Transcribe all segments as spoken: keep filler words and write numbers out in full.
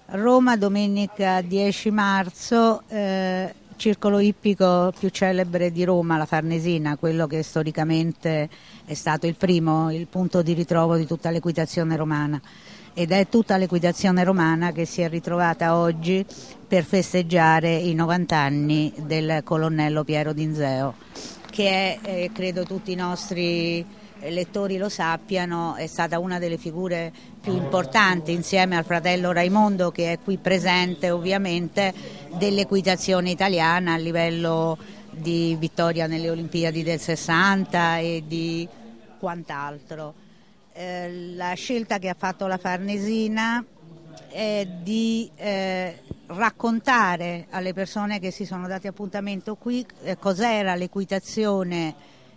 Roma, domenica dieci marzo, eh, circolo ippico più celebre di Roma, la Farnesina, quello che storicamente è stato il primo, il punto di ritrovo di tutta l'equitazione romana. Ed è tutta l'equitazione romana che si è ritrovata oggi per festeggiare i novanta anni del colonnello Piero Dinzeo, che è, eh, credo tutti i nostri lettori lo sappiano, è stata una delle figure più importanti, insieme al fratello Raimondo, che è qui presente ovviamente, dell'equitazione italiana a livello di vittoria nelle Olimpiadi del sessanta e di quant'altro. Eh, la scelta che ha fatto la Farnesina è di eh, raccontare alle persone che si sono dati appuntamento qui eh, cos'era l'equitazione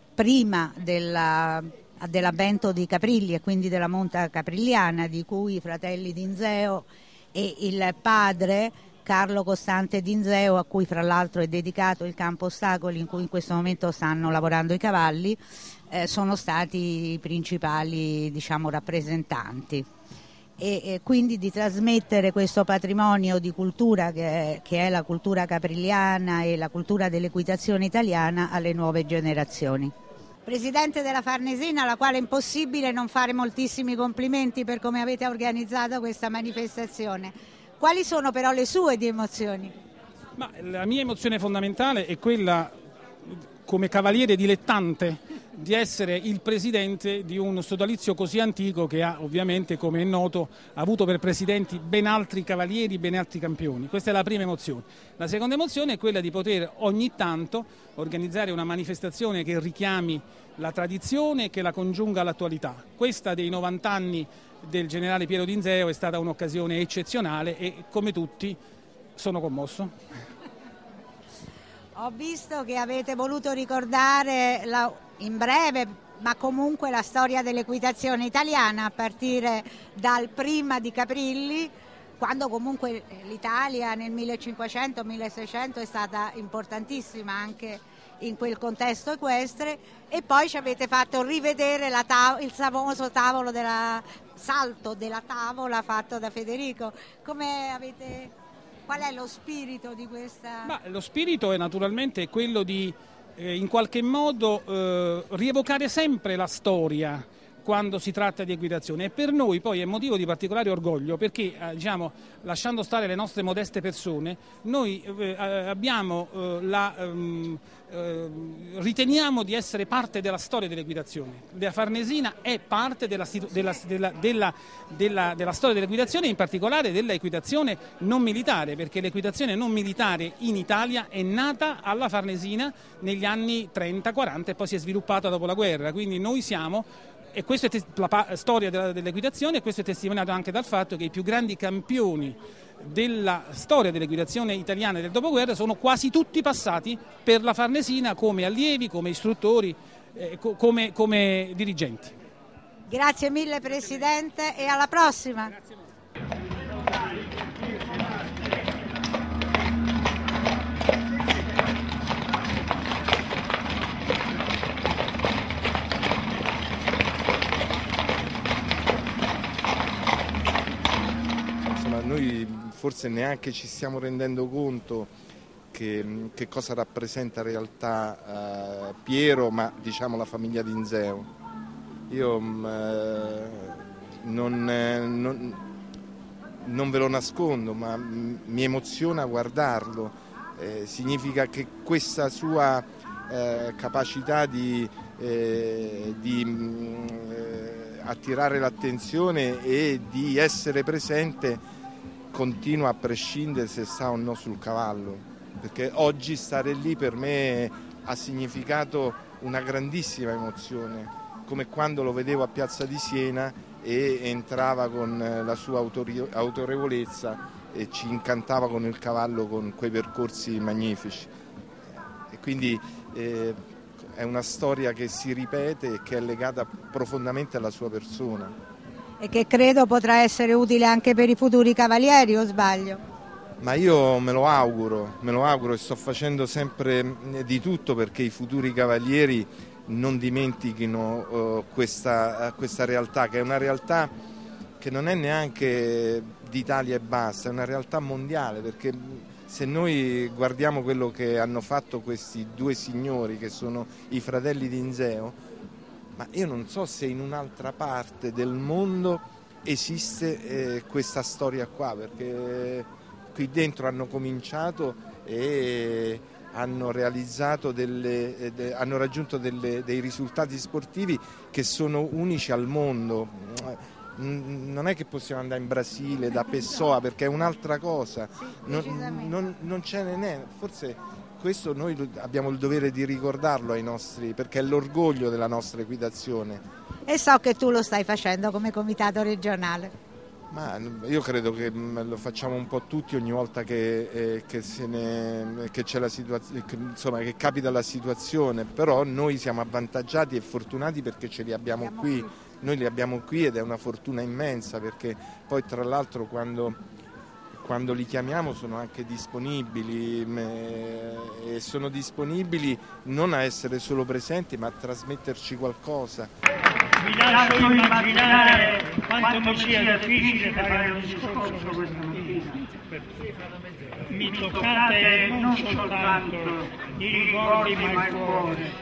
prima della, dell'avvento di Caprilli e quindi della monta caprilliana, di cui i fratelli Dinzeo e il padre Carlo Costante Dinzeo, a cui fra l'altro è dedicato il campo ostacoli in cui in questo momento stanno lavorando i cavalli, eh, sono stati i principali, diciamo, rappresentanti. E, e quindi di trasmettere questo patrimonio di cultura che è, che è la cultura caprilliana e la cultura dell'equitazione italiana alle nuove generazioni. Presidente della Farnesina, alla quale è impossibile non fare moltissimi complimenti per come avete organizzato questa manifestazione. Quali sono però le sue di emozioni? Ma la mia emozione fondamentale è quella, come cavaliere dilettante, di essere il presidente di un sodalizio così antico che ha ovviamente, come è noto, avuto per presidenti ben altri cavalieri, ben altri campioni. Questa è la prima emozione. La seconda emozione è quella di poter ogni tanto organizzare una manifestazione che richiami la tradizione e che la congiunga all'attualità. Questa dei novanta anni del generale Piero Dinzeo è stata un'occasione eccezionale e, come tutti, sono commosso. Ho visto che avete voluto ricordare la, in breve, ma comunque la storia dell'equitazione italiana a partire dal prima di Caprilli, quando comunque l'Italia nel millecinquecento milleseicento è stata importantissima anche in quel contesto equestre, e poi ci avete fatto rivedere la tav- il famoso tavolo della salto della tavola fatto da Federico. Come avete... Qual è lo spirito di questa? Ma lo spirito è naturalmente quello di eh, in qualche modo eh, rievocare sempre la storia quando si tratta di equitazione, e per noi poi è motivo di particolare orgoglio perché eh, diciamo, lasciando stare le nostre modeste persone, noi eh, abbiamo eh, la ehm, eh, riteniamo di essere parte della storia dell'equitazione. La Farnesina è parte della, della, della, della, della, della storia dell'equitazione, in particolare dell'equitazione non militare, perché l'equitazione non militare in Italia è nata alla Farnesina negli anni trenta quaranta e poi si è sviluppata dopo la guerra, quindi noi siamo. E questa è la storia dell'equitazione, e questo è testimoniato anche dal fatto che i più grandi campioni della storia dell'equitazione italiana del dopoguerra sono quasi tutti passati per la Farnesina come allievi, come istruttori, eh, come, come dirigenti. Grazie mille Presidente e alla prossima. Grazie. Noi forse neanche ci stiamo rendendo conto che, che cosa rappresenta in realtà eh, Piero, ma diciamo la famiglia Dinzeo. Io eh, non, eh, non, non ve lo nascondo, ma mi emoziona guardarlo. Eh, significa che questa sua eh, capacità di, eh, di eh, attirare l'attenzione e di essere presente continua a prescindere se sta o no sul cavallo, perché oggi stare lì per me ha significato una grandissima emozione, come quando lo vedevo a Piazza di Siena e entrava con la sua autorevolezza e ci incantava con il cavallo con quei percorsi magnifici. E quindi eh, è una storia che si ripete e che è legata profondamente alla sua persona. E che credo potrà essere utile anche per i futuri cavalieri, o sbaglio? Ma io me lo auguro, me lo auguro e sto facendo sempre di tutto perché i futuri cavalieri non dimentichino uh, questa, uh, questa realtà, che è una realtà che non è neanche d'Italia e basta, è una realtà mondiale, perché se noi guardiamo quello che hanno fatto questi due signori che sono i fratelli di Inseo, ma io non so se in un'altra parte del mondo esiste eh, questa storia qua, perché qui dentro hanno cominciato e hanno realizzato delle, eh, de, hanno raggiunto delle, dei risultati sportivi che sono unici al mondo. Non è che possiamo andare in Brasile da Pessoa, perché è un'altra cosa, non, non, non ce n'è, forse questo noi abbiamo il dovere di ricordarlo ai nostri, perché è l'orgoglio della nostra equitazione. E so che tu lo stai facendo come comitato regionale. Ma io credo che lo facciamo un po' tutti ogni volta che, eh, che, se ne, che c'è la situazione, che, insomma, che capita la situazione, però noi siamo avvantaggiati e fortunati perché ce li abbiamo qui, noi li abbiamo qui ed è una fortuna immensa, perché poi tra l'altro quando, quando li chiamiamo sono anche disponibili e sono disponibili non a essere solo presenti ma a trasmetterci qualcosa. Vi lascio immaginare quanto mi sia difficile fare un discorso questa mattina. Mi toccate non soltanto i ricordi ma il cuore.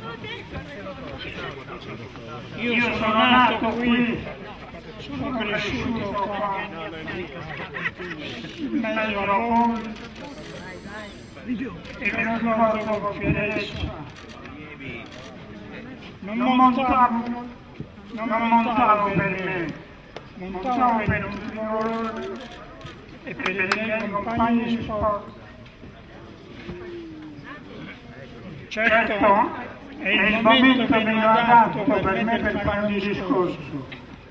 Io sono nato qui, sono cresciuto qua, in mezzo a voi, e me lo ricordo con fierezza. Non montavo Non montavo per me, montavo per un figlio e per i miei compagni di sport. Certo, è il momento che mi ha dato per me per fare un discorso.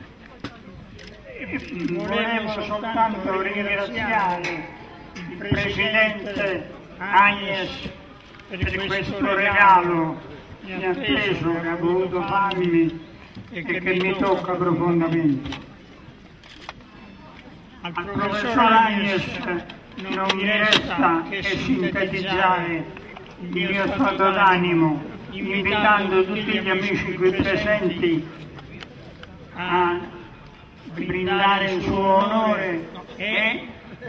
Volevo soltanto ringraziare il Presidente Agnes per questo regalo inatteso che ha voluto farmi e che, che mi tocca profondamente. Al professor Agnes non mi resta che sintetizzare il mio stato d'animo, invitando tutti gli amici qui presenti a brindare il suo onore e,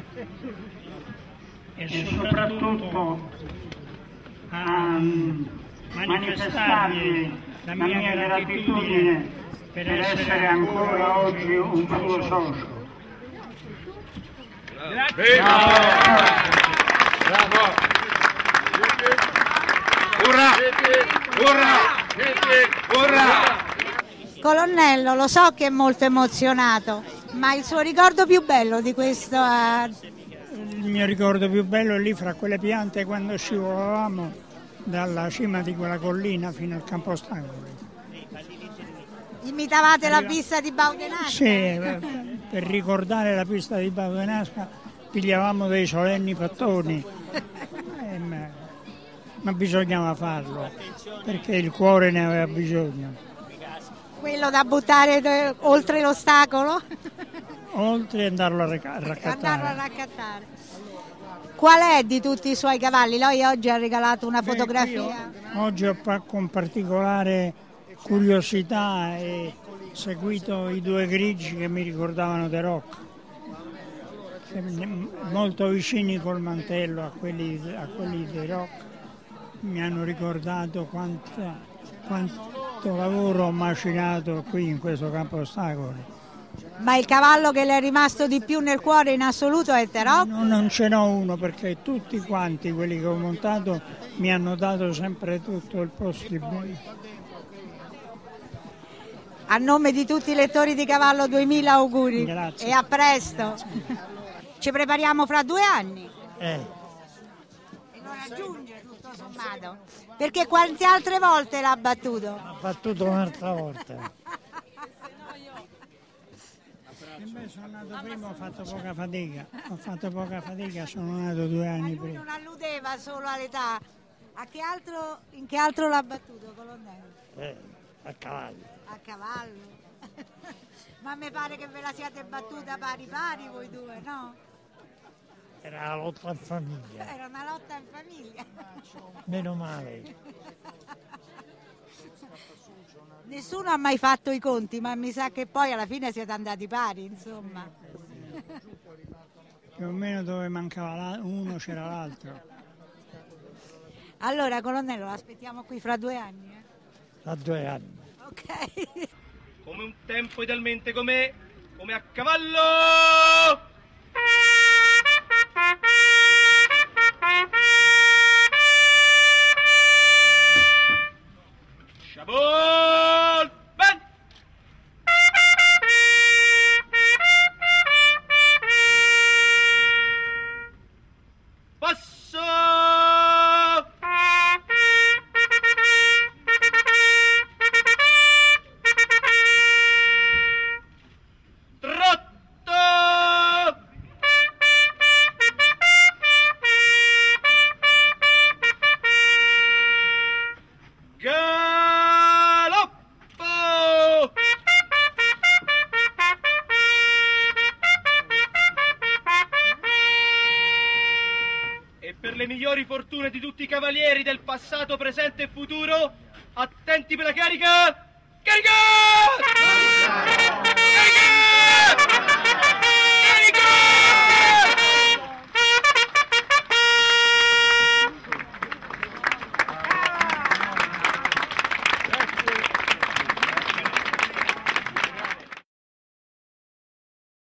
e soprattutto a manifestargli la mia gratitudine per essere ancora oggi un suo socio. Bravo! Bravo! Urrà! Urrà! Urrà! Colonnello, lo so che è molto emozionato, ma il suo ricordo più bello di questo... Il mio ricordo più bello è lì fra quelle piante quando scivolavamo dalla cima di quella collina fino al campo ostacoli. Imitavate la pista di Baudenasca? Sì, per ricordare la pista di Baudenasca pigliavamo dei solenni pattoni, eh, ma, ma bisognava farlo, perché il cuore ne aveva bisogno. Quello da buttare de- oltre l'ostacolo? Oltre e andarlo a, rac- a raccattare. Andarlo a raccattare. Qual è di tutti i suoi cavalli? Lei oggi ha regalato una fotografia. Beh, oggi ho con particolare curiosità e seguito i due grigi che mi ricordavano The Rock, molto vicini col mantello a quelli, a quelli The Rock. Mi hanno ricordato quanta, quanto lavoro ho macinato qui in questo campo ostacoli. Ma il cavallo che le è rimasto di più nel cuore in assoluto è The Rock? No, non ce n'ho uno, perché tutti quanti quelli che ho montato mi hanno dato sempre tutto il possibile. A nome di tutti i lettori di Cavallo duemila auguri. Grazie. E a presto. Ci prepariamo fra due anni. Eh. E lo raggiunge tutto sommato. Perché quante altre volte l'ha battuto? Ha battuto un'altra volta. Sono nato prima, ho fatto poca fatica, ho fatto poca fatica, sono nato due anni prima. Non alludeva solo all'età. A che altro, in che altro l'ha battuto, colonnello? Eh, a cavallo. A cavallo. Ma mi pare che ve la siate battuta pari pari voi due, no? Era la lotta in famiglia. Era una lotta in famiglia. Meno male. Nessuno ha mai fatto i conti, ma mi sa che poi alla fine siete andati pari, insomma. Più o meno dove mancava uno c'era l'altro. Allora, colonnello, aspettiamo qui fra due anni. Eh? Fra due anni. Ok. Come un tempo idealmente come, come a cavallo! Sciabol! Ben! Passo! Le migliori fortune di tutti i cavalieri del passato, presente e futuro, attenti per la carica! Carica! Carica! Carica!